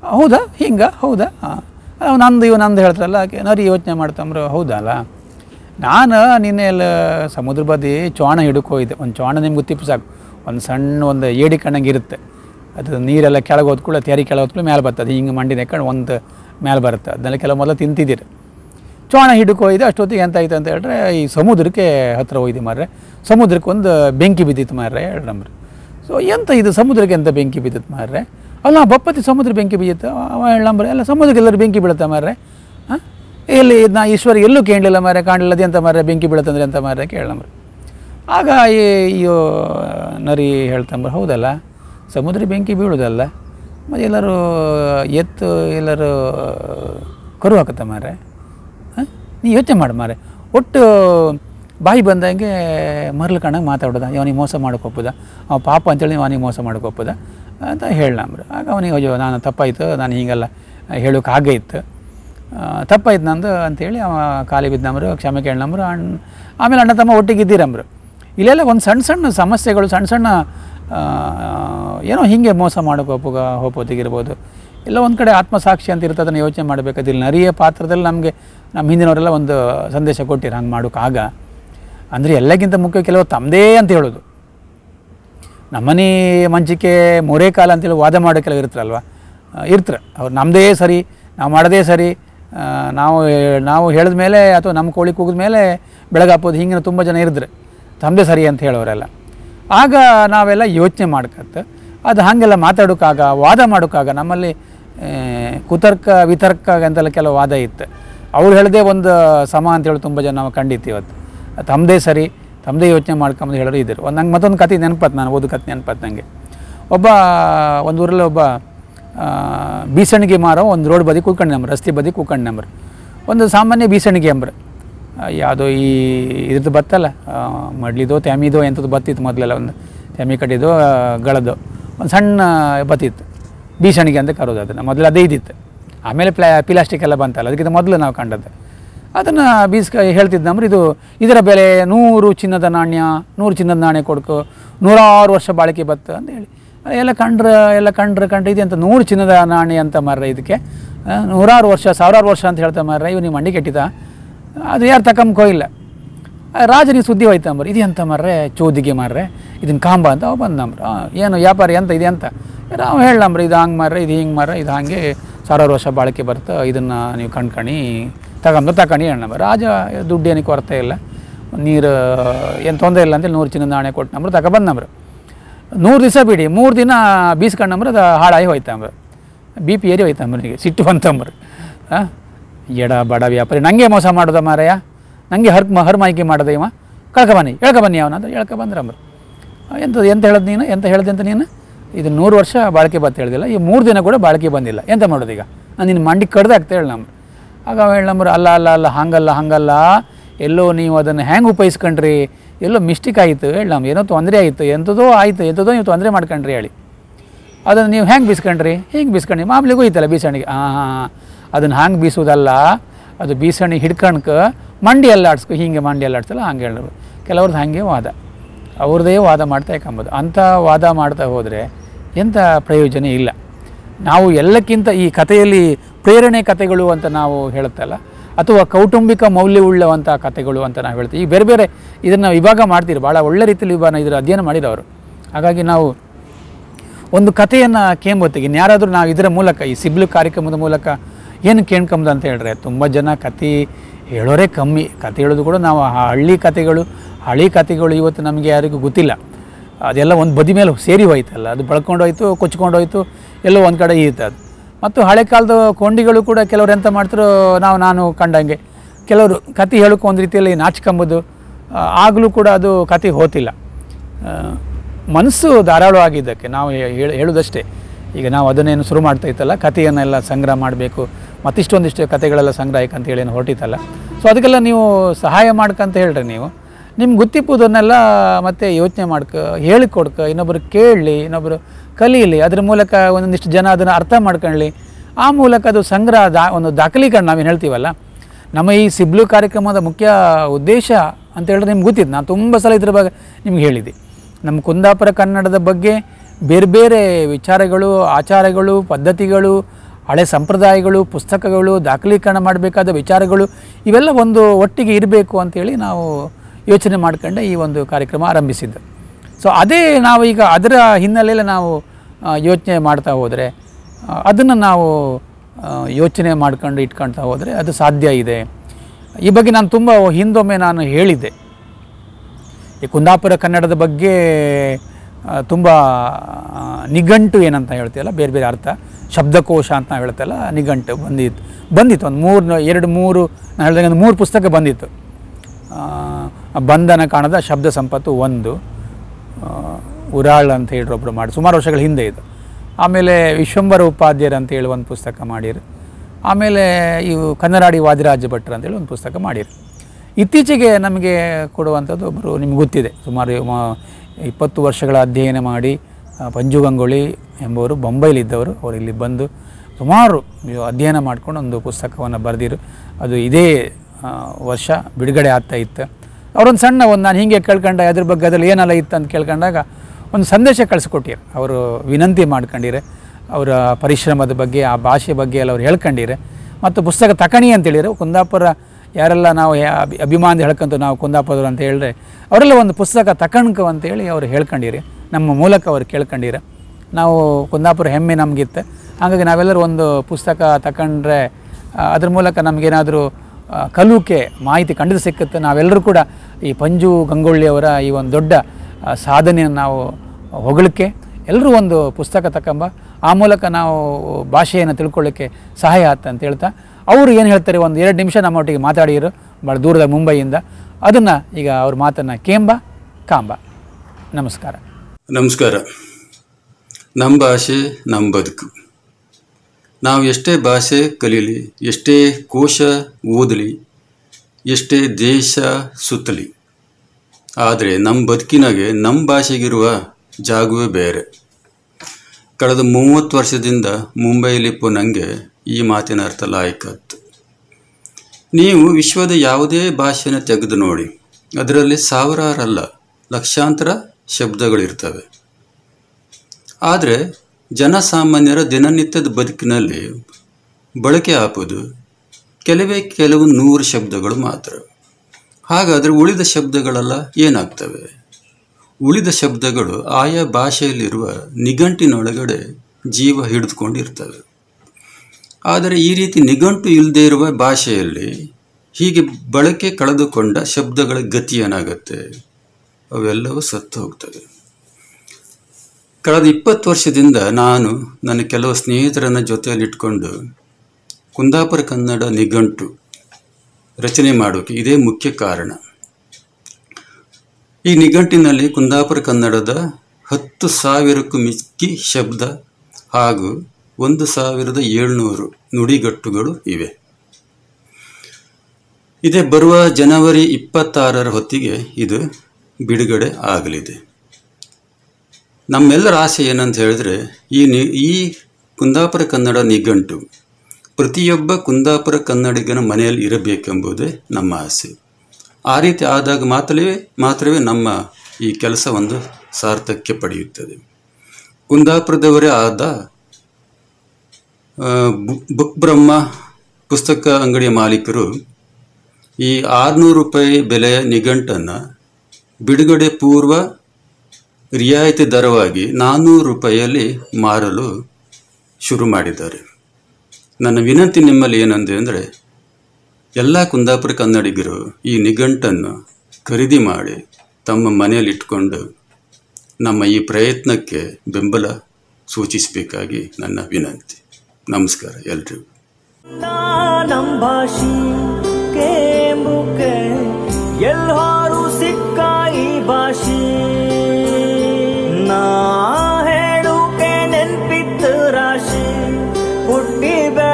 ಹೌದಾ, ಹಾಂ ನಂದು ಹೇಳ್ತಾರಲ್ಲ. ನರಿ ಯೋಚನೆ ಮಾಡ್ತಂಬ್ರು, ಹೌದಲ್ಲ, ನಾನು ನಿನ್ನೆ ಎಲ್ಲ ಸಮುದ್ರ ಬದಿ ಚೋಣ ಹಿಡಕ್ಕೆ ಹೋಗಿದ್ದೆ. ಒಂದು ಚೋಣ ನಿಮ್ಗೆ ಗೊತ್ತಿಪ್ಪು ಸಾಕು, ಒಂದು ಸಣ್ಣ ಒಂದು ಏಡಿ ಕಣ್ಣಂಗೆ ಇರುತ್ತೆ. ಅದು ನೀರೆಲ್ಲ ಕೆಳಗೆ ಹೋದ್ಕೊಳ್ಳೋ ತೆರಿ ಕೆಳಗೆ ಹೋದ್ಕೊಳ್ಳೋ ಮೇಲೆ ಬರ್ತದೆ, ಹಿಂಗೆ ಮಂಡಿ ನೆಕ್ಕೊಂಡು ಒಂದು ಮೇಲೆ ಬರುತ್ತೆ. ಅದನ್ನೆಲ್ಲ ಕೆಲವು ಮೊದಲು ತಿಂತಿದ್ದೀರಿ. ಚೋಣ ಹಿಡಕ್ಕೆ ಹೋಯ್ದೆ. ಅಷ್ಟೊತ್ತಿಗೆ ಎಂತ ಆಯ್ತು ಅಂತ ಹೇಳಿದ್ರೆ ಈ ಸಮುದ್ರಕ್ಕೆ ಹತ್ತಿರ ಹೋಯ್ದು ಮಾರ್ರೆ. ಸಮುದ್ರಕ್ಕೆ ಒಂದು ಬೆಂಕಿ ಬಿದ್ದಿತ್ತು ಮಾರ್ರೆ ಹೇಳ್ರಿ. ಸೊ ಎಂತ ಇದು ಸಮುದ್ರಕ್ಕೆ ಎಂತ ಬೆಂಕಿ ಬಿದ್ದಿತ್ತು ಮಾರ್ರೆ? ಅಲ್ಲ ಬಪ್ಪತ್ತಿ ಸಮುದ್ರ ಬೆಂಕಿ ಬಿದ್ದಿತ್ತು. ಅವ ಹೇಳಂಬ್ರೆ ಎಲ್ಲ ಸಮುದ್ರಕ್ಕೆ ಎಲ್ಲರೂ ಬೆಂಕಿ ಬೀಳುತ್ತೆ ಮಾರ್ರೆ. ಹಾಂ ಎಲ್ಲಿ ನಾ ಈಶ್ವರ ಎಲ್ಲೂ ಕೇಳಲಿಲ್ಲ ಮಾರ್ರೆ, ಕಾಣಲಿಲ್ಲ ಅದು ಎಂತ ಮಾರ್ರೆ ಬೆಂಕಿ ಬೀಳುತ್ತಂದ್ರೆ ಎಂತ ಮಾರ್ರೆ ಕೇಳಂಬ್ರೆ. ಆಗ ಈ ನರಿ ಹೇಳ್ತಂಬ್ರೆ ಹೌದಲ್ಲ ಸಮುದ್ರ ಬೆಂಕಿ ಬೀಳುವುದಲ್ಲ, ಮತ್ತು ಎಲ್ಲರೂ ಎತ್ತು ಎಲ್ಲರೂ ಕರು ಹಾಕುತ್ತೆ ಮಾರ್ರೆ. ಹಾಂ ನೀ ಯೋಚನೆ ಮಾಡಿ ಮಾರ್ರೆ, ಒಟ್ಟು ಬಾಯಿ ಬಂದಂಗೆ ಮರಳು ಕಣ್ಣಂಗೆ ಮಾತಾಡೋದ, ಅವನಿಗೆ ಮೋಸ ಮಾಡೋಕ್ಕೋಗ್ಬೋದ, ಅವ ಪಾಪ ಅಂತೇಳಿ ನೀವು ಅವನಿಗೆ ಮೋಸ ಮಾಡೋಕ್ಕೋಗ್ಬೋದ ಅಂತ ಹೇಳಂಬ್ರೆ. ಆಗ ಅವನಿಗೆ ಅಯ್ಯೋ ನಾನು ತಪ್ಪಾಯಿತು, ನಾನು ಹೀಗೆಲ್ಲ ಹೇಳೋಕೆ ಹಾಗೆ ಇತ್ತು, ತಪ್ಪಾಯ್ತು ನಂದು ಅಂಥೇಳಿ ಅವ ಖಾಲಿ ಬಿದ್ದಂಬ್ರು, ಕ್ಷಮೆ ಕೇಳಂಬ್ರು. ಆಮೇಲೆ ಅಣ್ಣ ತಮ್ಮ ಒಟ್ಟಿಗೆ ಇದ್ದೀರಂಬ್ರು. ಇಲ್ಲೆಲ್ಲ ಒಂದು ಸಣ್ಣ ಸಣ್ಣ ಸಮಸ್ಯೆಗಳು, ಸಣ್ಣ ಸಣ್ಣ ಏನೋ ಹೀಗೆ ಮೋಸ ಮಾಡೋಕೆ ಹೋಗೋತಿಗಿರ್ಬೋದು. ಎಲ್ಲ ಒಂದು ಕಡೆ ಆತ್ಮಸಾಕ್ಷಿ ಅಂತ ಇರ್ತದೆ, ಅದನ್ನು ಯೋಚನೆ ಮಾಡಬೇಕಾದ್ರೆ ಇಲ್ಲಿ ನರಿಯ ಪಾತ್ರದಲ್ಲಿ ನಮಗೆ ನಮ್ಮ ಹಿಂದಿನವರೆಲ್ಲ ಒಂದು ಸಂದೇಶ ಕೊಟ್ಟಿರು ಹಂಗೆ ಮಾಡೋಕ್ಕಾಗ. ಅಂದರೆ ಎಲ್ಲಕ್ಕಿಂತ ಮುಖ್ಯ ಕೆಲವು ತಮ್ಮದೇ ಅಂತ ಹೇಳೋದು. ನಮ್ಮನೆ ಮಂಚಿಕೆ ಮೂರೇ ಕಾಲ ಅಂತೇಳಿ ವಾದ ಮಾಡೋ ಕೆಲವು ಇರ್ತಾರಲ್ವ, ಇರ್ತಾರೆ ಅವ್ರು ನಮ್ಮದೇ ಸರಿ, ನಾವು ಮಾಡೋದೇ ಸರಿ, ನಾವು ಹೇಳಿದ ಮೇಲೆ ಅಥವಾ ನಮ್ಮ ಕೋಳಿ ಕೂಗಿದ ಮೇಲೆ ಬೆಳಗಾಕೋದು, ಹಿಂಗಿನ ತುಂಬ ಜನ ಇರಿದ್ರೆ ತಮ್ಮದೇ ಸರಿ ಅಂತ ಹೇಳೋರೆಲ್ಲ. ಆಗ ನಾವೆಲ್ಲ ಯೋಚನೆ ಮಾಡ್ಕತ್ತೆ ಅದು ಹಾಗೆಲ್ಲ ಮಾತಾಡೋಕ್ಕಾಗ, ವಾದ ಮಾಡೋಕ್ಕಾಗ. ನಮ್ಮಲ್ಲಿ ಕುತರ್ಕ ವಿತರ್ಕ ಅಂತೆಲ್ಲ ಕೆಲವು ವಾದ ಇತ್ತು. ಅವ್ರು ಹೇಳದೆ ಒಂದು ಸಮ ಅಂತೇಳಿ ತುಂಬ ಜನ ನಾವು ಕಂಡಿತ್ತು. ಇವತ್ತು ತಮ್ಮದೇ ಸರಿ, ತಮ್ಮದೇ ಯೋಚನೆ ಮಾಡ್ಕೊಂಬಂದು ಹೇಳೋರು ಇದ್ದರು. ನಂಗೆ ಮತ್ತೊಂದು ಕತೆ ನೆನಪತ್ತು, ನಾನು ಓದು ಕತೆ ನೆನಪತ್ತು ನನಗೆ. ಒಂದು ಊರಲ್ಲಿ ಒಬ್ಬ ಬೀಸಣಿಗೆ ಮಾರೋ ಒಂದು ರೋಡ್ ಬದಿ ಕೂತ್ಕೊಂಡು ನಂಬ್ರು, ರಸ್ತೆ ಬದಿ ಕೂತ್ಕೊಂಡು ನಂಬ್ರು. ಒಂದು ಸಾಮಾನ್ಯ ಬೀಸಣಿಗೆ ಅಂಬ್ರು, ಯಾವುದೋ ಈ ಇದ್ರದ್ದು ಬತ್ತಲ್ಲ ಮಡ್ಲಿದೋ ತ್ಯಾಮಿದೋ ಎಂಥದ್ದು ಬತ್ತಿತ್ತು ಮೊದಲೆಲ್ಲ, ಒಂದು ತ್ಯಾಮಿ ಕಟ್ಟಿದೋ ಗಳದೋ ಒಂದು ಸಣ್ಣ ಬತ್ತಿತ್ತು, ಬೀಸಣಿಗೆ ಅಂತ ಕರೋದು ಅದನ್ನು. ಮೊದಲು ಅದೇ ಇದ್ದಿತ್ತು, ಆಮೇಲೆ ಪ್ಲಾಸ್ಟಿಕ್ ಎಲ್ಲ ಬಂತಲ್ಲ, ಅದಕ್ಕಿಂತ ಮೊದಲು ನಾವು ಕಂಡದ್ದು. ಅದನ್ನು ಹೇಳ್ತಿದ್ದಂಬ್ರು, ಇದರ ಬೆಲೆ 100 ಚಿನ್ನದ ನಾಣ್ಯ, 100 ಚಿನ್ನದ ನಾಣ್ಯ ಕೊಡ್ಕೊ, 100 ವರ್ಷ ಬಾಳಿಕೆ ಬತ್ತು ಅಂತ ಹೇಳಿ ಎಲ್ಲ ಕಂಡ್ರೆ ಇದೆ ಅಂತ 100 ಚಿನ್ನದ ನಾಣ್ಯ ಅಂತ ಮಾರ್ರೆ, ಇದಕ್ಕೆ 100 ವರ್ಷ 1000 ವರ್ಷ ಅಂತ ಹೇಳ್ತಾ ಮಾರ್ರೆ, ಇವು ನೀವು ಮಂಡಿ ಕೆಟ್ಟಿದ ಅದು ಯಾರು ತಕೊಂಬಕೋ ಇಲ್ಲ. ರಾಜನಿಗೆ ಸುದ್ದಿ ಹೋಯ್ತಂಬ್ರು, ಇದು ಎಂತ ಮಾರ್ರೆ ಚೋದಿಗೆ ಮಾರ್ರೆ, ಇದನ್ನು ಕಾಂಬ ಅಂತ ಅವ ಬಂದಂಬ್ರು. ಏನು ವ್ಯಾಪಾರಿ ಎಂತ ಇದೆ ಅಂತ ನಾವು ಹೇಳಂಬ್ರಿ, ಇದು ಹಂಗೆ ಮಾರ್ರೆ, ಇದು ಹಿಂಗೆ ಮಾರ್ರೆ, ಇದು ಹಾಗೆ 1000 ವರ್ಷ ಬಾಳಿಕೆ ಬರುತ್ತೆ, ಇದನ್ನು ನೀವು ಕಣ್ಕಣಿ ತಗೊಂಡು ಹೇಳಂಬ್ರು. ರಾಜ ದುಡ್ಡು ಏನಕ್ಕೆ ಕೊರತೆ ಇಲ್ಲ, ನೀರು ಏನು ತೊಂದರೆ ಇಲ್ಲ ಅಂತೇಳಿ 100 ಚಿನ್ನದ ನಾಣ್ಯ ಕೊಟ್ಟು ನಂಬ್ರು ತಗೊಬಂದಂಬ್ರು. 100 ದಿವಸ ಬಿಡಿ, 3 ದಿನ ಬೀಸ್ಕೊಂಡಂಬ್ರು, ಅದು ಹಾಳಾಗಿ ಹೋಯ್ತಂಬ್ರು, BP ಏರಿ ಹೋಯ್ತಂಬ್ರಿಗೆ, ಸಿಟ್ಟು ಬಂತಂಬ್ರು. ಎಡ ಬಡ ವ್ಯಾಪಾರಿ ನನಗೆ ಮೋಸ ಮಾಡೋದ ಮಾರಯ್ಯ, ನನಗೆ ಹರ್ಮಾಯಿಕೆ ಮಾಡೋದ ಇವ, ಹೇಳ್ಕೊಬನ್ನಿ ಅವನ ಅಂತ ಹೇಳ್ಕೊಬಂದ್ರಂಬ್ರು. ಎಂತ ಹೇಳೋದು ನೀನು, ಎಂತ ಹೇಳ್ದೆ ಅಂತ ನೀನು, ಇದು 100 ವರ್ಷ ಬಾಳಿಕೆ ಬತ್ತು ಹೇಳ್ದಿಲ್ಲ, ಈ 3 ದಿನ ಕೂಡ ಬಾಳಿಕೆ ಬಂದಿಲ್ಲ, ಎಂತ ಮಾಡೋದು ಈಗ, ನಾನು ನಿನ್ನ ಮಂಡಿ ಕಡ್ದು ಆಗ್ತಾ ಹೇಳಂಬ್ರು. ಆಗ ಹೇಳಂಬ್ರು, ಅಲ್ಲ ಹಂಗಲ್ಲ, ಎಲ್ಲೋ ನೀವು ಅದನ್ನು ಹೆಂಗೆ ಉಪಯೋಗಿಸ್ಕೊಂಡ್ರಿ, ಎಲ್ಲೋ ಮಿಸ್ಟೇಕ್ ಆಯಿತು ಹೇಳಮ್ಮ, ಏನೋ ತೊಂದರೆ ಆಯಿತು, ಎಂಥದೋ ನೀವು ತೊಂದರೆ ಮಾಡ್ಕೊಂಡ್ರಿ ಹೇಳಿ, ಅದನ್ನು ನೀವು ಹೆಂಗೆ ಬೀಸ್ಕೊಂಡ್ರಿ, ಹಿಂಗೆ ಬೀಸ್ಕೊಂಡ್ರಿ, ಮಾಮೂಲಿಗೂ ಹೋಯ್ತಲ್ಲ ಬೀಸಣಿಗೆ. ಅದನ್ನು ಹಂಗೆ ಬೀಸೋದಲ್ಲ, ಅದು ಬೀಸಣಿ ಹಿಡ್ಕಣ್ಕ ಮಂಡಿ ಎಲ್ಲ ಆಡ್ಸ್ಕೊ, ಹೀಗೆ ಮಂಡಿ ಎಲ್ಲ ಆಡ್ಸಲ್ಲ ಹಂಗೆ ಹೇಳೋರು. ಕೆಲವ್ರದ್ದು ಹಾಗೆ ವಾದ, ಅವ್ರದ್ದೇ ವಾದ ಮಾಡ್ತಾ ಇಕ್ಕಂಬೋದು. ಅಂಥ ವಾದ ಮಾಡ್ತಾ ಹೋದರೆ ಎಂಥ ಪ್ರಯೋಜನ ಇಲ್ಲ. ನಾವು ಎಲ್ಲಕ್ಕಿಂತ ಈ ಕಥೆಯಲ್ಲಿ ಪ್ರೇರಣೆ ಕಥೆಗಳು ಅಂತ ನಾವು ಹೇಳುತ್ತಲ್ಲ, ಅಥವಾ ಕೌಟುಂಬಿಕ ಮೌಲ್ಯವುಳ್ಳವಂಥ ಕಥೆಗಳು ಅಂತ ನಾವು ಹೇಳ್ತೀವಿ. ಈ ಬೇರೆ ಬೇರೆ ಇದನ್ನು ವಿಭಾಗ ಮಾಡ್ತೀರಿ, ಭಾಳ ಒಳ್ಳೆ ರೀತಿಯಲ್ಲಿ ಇದರ ಅಧ್ಯಯನ ಮಾಡಿದವರು. ಹಾಗಾಗಿ ನಾವು ಒಂದು ಕಥೆಯನ್ನು ಕೇಂಬೊತ್ತಿಗೆ ಯಾರಾದರೂ ನಾವು ಇದರ ಮೂಲಕ, ಈ ಸಿಬ್ಲು ಕಾರ್ಯಕ್ರಮದ ಮೂಲಕ ಏನು ಕೇಳ್ಕೊಂಬುದು ಅಂತ ಹೇಳಿದ್ರೆ, ತುಂಬ ಜನ ಕತೆ ಹೇಳೋರೇ ಕಮ್ಮಿ. ಕತೆ ಹೇಳೋದು ಕೂಡ ನಾವು ಹಳ್ಳಿ ಕಥೆಗಳು ಇವತ್ತು ನಮಗೆ ಯಾರಿಗೂ ಗೊತ್ತಿಲ್ಲ. ಅದೆಲ್ಲ ಒಂದು ಬದಿ ಮೇಲೆ ಸೇರಿ ಹೋಯ್ತಲ್ಲ, ಅದು ಬಳ್ಕೊಂಡು ಹೋಯ್ತು, ಕೊಚ್ಕೊಂಡು ಹೋಯ್ತು, ಎಲ್ಲೋ ಒಂದು ಕಡೆ ಇರುತ್ತೆ ಅದು. ಮತ್ತು ಹಳೆ ಕಾಲದ ಕೊಂಡಿಗಳು ಕೂಡ ಕೆಲವ್ರು ಎಂತ ಮಾಡ್ತಾರೋ, ನಾನು ಕಂಡಂಗೆ ಕೆಲವರು ಕತೆ ಹೇಳೋಕೆ ಒಂದು ರೀತಿಯಲ್ಲಿ ನಾಚಿಕೊಂಬೋದು, ಆಗಲೂ ಕೂಡ ಅದು ಕತೆ ಹೋತಿಲ್ಲ. ಮನಸ್ಸು ಧಾರಾಳವಾಗಿದ್ದಕ್ಕೆ ನಾವು ಹೇಳೋದಷ್ಟೇ. ಈಗ ನಾವು ಅದನ್ನೇನು ಶುರು ಮಾಡ್ತಾ ಇತ್ತಲ್ಲ, ಕಥೆಯನ್ನೆಲ್ಲ ಸಂಗ್ರಹ ಮಾಡಬೇಕು, ಮತ್ತಿಷ್ಟೊಂದಿಷ್ಟು ಕಥೆಗಳೆಲ್ಲ ಸಂಗ್ರಹಕ್ಕೆ ಅಂತೇಳಿ ಏನು ಹೊರಟಿತ್ತಲ್ಲ. ಸೊ ಅದಕ್ಕೆಲ್ಲ ನೀವು ಸಹಾಯ ಮಾಡ್ಕಂತ ಹೇಳ್ರಿ. ನೀವು ನಿಮ್ಗೆ ಗೊತ್ತಿಪ್ಪುದನ್ನೆಲ್ಲ ಮತ್ತೆ ಯೋಚನೆ ಹೇಳಿಕೊಡ್ಕ, ಇನ್ನೊಬ್ಬರು ಕೇಳಲಿ, ಇನ್ನೊಬ್ಬರು ಕಲೀಲಿ, ಅದ್ರ ಮೂಲಕ ಒಂದೊಂದಿಷ್ಟು ಜನ ಅದನ್ನು ಅರ್ಥ ಮಾಡ್ಕೊಳ್ಳಿ. ಆ ಮೂಲಕ ಅದು ಸಂಗ್ರಹ ಒಂದು ದಾಖಲೀಕರಣ ನಾವೇನು ಹೇಳ್ತೀವಲ್ಲ. ನಮ್ಮ ಈ ಸಿಬ್ಲು ಕಾರ್ಯಕ್ರಮದ ಮುಖ್ಯ ಉದ್ದೇಶ ಅಂತ ಹೇಳಿದ್ರೆ ನಿಮ್ಗೆ ಗೊತ್ತಿತ್ತು, ನಾನು ತುಂಬ ಸಲ ಇದ್ರ ಬಗ್ಗೆ ನಿಮ್ಗೆ ಹೇಳಿದ್ದೆ. ನಮ್ಮ ಕುಂದಾಪುರ ಕನ್ನಡದ ಬಗ್ಗೆ ಬೇರೆ ಬೇರೆ ವಿಚಾರಗಳು, ಆಚಾರಗಳು, ಪದ್ಧತಿಗಳು, ಹಳೆ ಸಂಪ್ರದಾಯಗಳು, ಪುಸ್ತಕಗಳು, ದಾಖಲೀಕರಣ ಮಾಡಬೇಕಾದ ವಿಚಾರಗಳು ಇವೆಲ್ಲ ಒಂದು ಒಟ್ಟಿಗೆ ಇರಬೇಕು ಅಂತೇಳಿ ನಾವು ಯೋಚನೆ ಮಾಡ್ಕೊಂಡೆ ಈ ಒಂದು ಕಾರ್ಯಕ್ರಮ ಆರಂಭಿಸಿದ್ದು. ಸೊ ಅದೇ ನಾವು ಈಗ ಅದರ ಹಿನ್ನೆಲೆಯಲ್ಲಿ ನಾವು ಯೋಚನೆ ಮಾಡ್ತಾ ಹೋದರೆ, ಅದನ್ನು ನಾವು ಯೋಚನೆ ಮಾಡ್ಕೊಂಡು ಇಟ್ಕೊಳ್ತಾ ಹೋದರೆ ಅದು ಸಾಧ್ಯ ಇದೆ. ಈ ಬಗ್ಗೆ ನಾನು ತುಂಬ ಹಿಂದೊಮ್ಮೆ ನಾನು ಹೇಳಿದ್ದೆ. ಈ ಕುಂದಾಪುರ ಕನ್ನಡದ ಬಗ್ಗೆ ತುಂಬ ನಿಘಂಟು ಏನಂತ ಹೇಳ್ತೀವಲ್ಲ, ಬೇರೆ ಬೇರೆ ಅರ್ಥ, ಶಬ್ದಕೋಶ ಅಂತ ಹೇಳ್ತಲ್ಲ, ನಿಘಂಟು ಬಂದಿತ್ತು ಒಂದು 2-3 ನಾನು ಹೇಳಿದಾಗ ಒಂದು 3 ಪುಸ್ತಕ ಬಂದಿತ್ತು. ಬಂಧನ ಕಾಣದ ಶಬ್ದ ಸಂಪತ್ತು 1, ಉರಾಳ್ ಅಂತ ಹೇಳಿ ಒಬ್ಬರು ಮಾಡಿ ಸುಮಾರು ವರ್ಷಗಳ ಹಿಂದೆ ಇದು. ಆಮೇಲೆ ವಿಶ್ವಂಬರ ಉಪಾಧ್ಯಾಯರು ಅಂತ ಹೇಳಿ ಒಂದು ಪುಸ್ತಕ ಮಾಡಿರು. ಆಮೇಲೆ ಇವು ಕನ್ನಡಾಡಿ ವಾದಿರಾಜ ಭಟ್ರು ಅಂತೇಳಿ ಒಂದು ಪುಸ್ತಕ ಮಾಡಿರು. ಇತ್ತೀಚೆಗೆ ನಮಗೆ ಕೊಡುವಂಥದ್ದು ಒಬ್ಬರು ನಿಮ್ಗೆ ಗೊತ್ತಿದೆ, ಸುಮಾರು 20 ವರ್ಷಗಳ ಅಧ್ಯಯನ ಮಾಡಿ ಪಂಜು ಗಂಗೊಳ್ಳಿ ಎಂಬುವರು ಬೊಂಬೈಲಿದ್ದವರು. ಅವರು ಇಲ್ಲಿ ಬಂದು ಸುಮಾರು ಅಧ್ಯಯನ ಮಾಡ್ಕೊಂಡು ಒಂದು ಪುಸ್ತಕವನ್ನು ಬರೆದಿರು. ಅದು ಇದೇ ವರ್ಷ ಬಿಡುಗಡೆ ಆಗ್ತಾ ಇತ್ತು. ಅವರೊಂದು ಸಣ್ಣ ನಾನು ಹೀಗೆ ಕೇಳ್ಕೊಂಡೆ, ಅದ್ರ ಬಗ್ಗೆ ಅದ್ರಲ್ಲಿ ಏನೆಲ್ಲ ಇತ್ತು ಅಂತ ಕೇಳ್ಕೊಂಡಾಗ ಒಂದು ಸಂದೇಶ ಕಳಿಸ್ಕೊಟ್ಟಿರು. ಅವರು ವಿನಂತಿ ಮಾಡ್ಕೊಂಡಿರೆ, ಅವರ ಪರಿಶ್ರಮದ ಬಗ್ಗೆ, ಆ ಭಾಷೆ ಬಗ್ಗೆ ಎಲ್ಲ ಅವ್ರು ಹೇಳ್ಕೊಂಡಿರೆ. ಮತ್ತು ಪುಸ್ತಕ ತಕಣಿ ಅಂತೇಳಿದ್ರು. ಕುಂದಾಪುರ ಯಾರೆಲ್ಲ ನಾವು ಅಭಿಮಾನ ಹೇಳ್ಕೊಂತ ನಾವು ಕುಂದಾಪುರದವ್ರು ಅಂತ ಹೇಳಿದ್ರೆ ಅವರೆಲ್ಲ ಒಂದು ಪುಸ್ತಕ ತಕಣ್ಕೊ ಅಂತೇಳಿ ಅವರು ಹೇಳ್ಕೊಂಡಿರಿ. ನಮ್ಮ ಮೂಲಕ ಅವ್ರು ಕೇಳ್ಕೊಂಡಿರ. ನಾವು ಕುಂದಾಪುರ ಹೆಮ್ಮೆ ನಮಗಿತ್ತು. ಹಾಗಾಗಿ ನಾವೆಲ್ಲರೂ ಒಂದು ಪುಸ್ತಕ ತಗೊಂಡ್ರೆ ಅದ್ರ ಮೂಲಕ ನಮಗೇನಾದರೂ ಕಲುಕೆ ಮಾಹಿತಿ ಖಂಡಿತ ಸಿಕ್ಕುತ್ತೆ. ನಾವೆಲ್ಲರೂ ಕೂಡ ಈ ಪಂಜು ಗಂಗೊಳ್ಳಿಯವರ ಈ ಒಂದು ದೊಡ್ಡ ಸಾಧನೆಯನ್ನು ನಾವು ಹೊಗಳಿಕೆ ಎಲ್ಲರೂ ಒಂದು ಪುಸ್ತಕ ತಗೊಂಬ, ಆ ಮೂಲಕ ನಾವು ಭಾಷೆಯನ್ನು ತಿಳ್ಕೊಳ್ಳೋಕ್ಕೆ ಸಹಾಯ ಆಯ್ತು ಅಂತ ಹೇಳ್ತಾ, ಅವರು ಏನು ಹೇಳ್ತಾರೆ ಒಂದು 2 ನಿಮಿಷ ನಮ್ಮೊಟ್ಟಿಗೆ ಮಾತಾಡಿರು, ಭಾಳ ದೂರದ ಮುಂಬೈಯಿಂದ. ಅದನ್ನು ಈಗ ಅವ್ರ ಮಾತನ್ನು ಕಾಂಬ. ನಮಸ್ಕಾರ. ನಮಸ್ಕಾರ. ನಮ್ಮ ಭಾಷೆ ನಮ್ಮ ಬದುಕು. ನಾವು ಎಷ್ಟೇ ಭಾಷೆ ಕಲೀಲಿ, ಎಷ್ಟೇ ಕೋಶ ಓದಲಿ, ಎಷ್ಟೇ ದೇಶ ಸುತ್ತಲಿ, ಆದರೆ ನಮ್ಮ ಬದುಕಿನಾಗೆ ನಮ್ಮ ಭಾಷೆಗಿರುವ ಜಾಗವೇ ಬೇರೆ. ಕಳೆದ 30 ವರ್ಷದಿಂದ ಮುಂಬೈಲಿ ನನಗೆ ಈ ಮಾತಿನ ಅರ್ಥ ಲಾಯ್ಕಾತ್ತು. ನೀವು ವಿಶ್ವದ ಯಾವುದೇ ಭಾಷೆನ ತೆಗೆದು ನೋಡಿ, ಅದರಲ್ಲಿ ಸಾವಿರಾರಲ್ಲ ಲಕ್ಷಾಂತರ ಶಬ್ದಗಳಿರ್ತವೆ. ಆದರೆ ಜನಸಾಮಾನ್ಯರ ದಿನನಿತ್ಯದ ಬದುಕಿನಲ್ಲಿ ಬಳಕೆ ಆಗೋದು ಕೆಲವು 100 ಶಬ್ದಗಳು ಮಾತ್ರ. ಹಾಗಾದರೆ ಉಳಿದ ಶಬ್ದಗಳೆಲ್ಲ ಏನಾಗ್ತವೆ? ಉಳಿದ ಶಬ್ದಗಳು ಆಯಾ ಭಾಷೆಯಲ್ಲಿರುವ ನಿಘಂಟಿನೊಳಗಡೆ ಜೀವ ಹಿಡಿದುಕೊಂಡಿರ್ತವೆ. ಆದರೆ ಈ ರೀತಿ ನಿಘಂಟು ಇಲ್ಲದೇ ಇರುವ ಭಾಷೆಯಲ್ಲಿ ಹೀಗೆ ಬಳಕೆ ಕಳೆದುಕೊಂಡ ಶಬ್ದಗಳ ಗತಿ ಏನಾಗುತ್ತೆ? ಅವೆಲ್ಲವೂ ಸತ್ತು ಹೋಗ್ತವೆ. ಕಳೆದ 20 ವರ್ಷದಿಂದ ನಾನು ನನ್ನ ಕೆಲವು ಸ್ನೇಹಿತರನ್ನ ಜೊತೆಯಲ್ಲಿಟ್ಕೊಂಡು ಕುಂದಾಪುರ ಕನ್ನಡ ನಿಘಂಟು ರಚನೆ ಮಾಡೋಕ್ಕೆ ಇದೇ ಮುಖ್ಯ ಕಾರಣ. ಈ ನಿಘಂಟಿನಲ್ಲಿ ಕುಂದಾಪುರ ಕನ್ನಡದ 10,000ಕ್ಕೂ ಮಿಕ್ಕಿ ಶಬ್ದ ಹಾಗೂ 1,700 ನುಡಿಗಟ್ಟುಗಳು ಇವೆ. ಇದೇ ಬರುವ ಜನವರಿ 26ರ ಹೊತ್ತಿಗೆ ಇದು ಬಿಡುಗಡೆ ಆಗಲಿದೆ. ನಮ್ಮೆಲ್ಲರ ಆಸೆ ಏನಂತ ಹೇಳಿದ್ರೆ, ಈ ಕುಂದಾಪುರ ಕನ್ನಡ ನಿಘಂಟು ಪ್ರತಿಯೊಬ್ಬ ಕುಂದಾಪುರ ಕನ್ನಡಿಗನ ಮನೆಯಲ್ಲಿ ಇರಬೇಕೆಂಬುದೇ ನಮ್ಮ ಆಸೆ. ಆ ರೀತಿ ಆದಾಗ ಮಾತ್ರವೇ ನಮ್ಮ ಈ ಕೆಲಸ ಒಂದು ಸಾರ್ಥಕ್ಯ ಪಡೆಯುತ್ತದೆ. ಕುಂದಾಪುರದವರೇ ಆದ ಬುಕ್ ಬ್ರಹ್ಮ ಪುಸ್ತಕ ಅಂಗಡಿಯ ಮಾಲೀಕರು ಈ 600 ರೂಪಾಯಿ ಬೆಲೆಯ ನಿಘಂಟನ್ನು ಬಿಡುಗಡೆ ಪೂರ್ವ ರಿಯಾಯಿತಿ ದರವಾಗಿ 400 ರೂಪಾಯಿಯಲ್ಲಿ ಮಾರಲು ಶುರು ಮಾಡಿದ್ದಾರೆ. ನನ್ನ ವಿನಂತಿ ನಿಮ್ಮಲ್ಲಿ ಏನಂದೆ ಅಂದರೆ, ಎಲ್ಲ ಕುಂದಾಪುರ ಕನ್ನಡಿಗರು ಈ ನಿಘಂಟನ್ನು ಖರೀದಿ ಮಾಡಿ ತಮ್ಮ ಮನೆಯಲ್ಲಿಟ್ಕೊಂಡು ನಮ್ಮ ಈ ಪ್ರಯತ್ನಕ್ಕೆ ಬೆಂಬಲ ಸೂಚಿಸಬೇಕಾಗಿ ನನ್ನ ವಿನಂತಿ. ನಮಸ್ಕಾರ ಎಲ್ರಿಗೂ. ನಮ್ಮ ಭಾಷೆ ಕೇಂಬುಕೆ ಎಲ್ಲರೂ ಸಿಕ್ಕ ಈ ಭಾಷೆ ನಾ ಹೇಳುಕೆ ನೆನ್ಪಿತ್ತು ರಾಶಿ ಹುಟ್ಟಿ